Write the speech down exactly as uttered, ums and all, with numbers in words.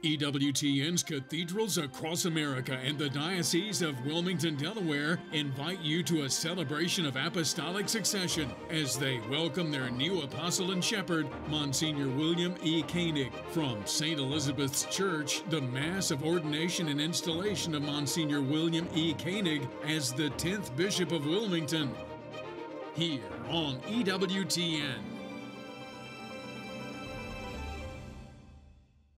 E W T N's cathedrals across America and the Diocese of Wilmington, Delaware invite you to a celebration of apostolic succession as they welcome their new apostle and shepherd, Monsignor William E. Koenig. From Saint Elizabeth's Church, the Mass of Ordination and Installation of Monsignor William E. Koenig as the tenth Bishop of Wilmington. Here on E W T N.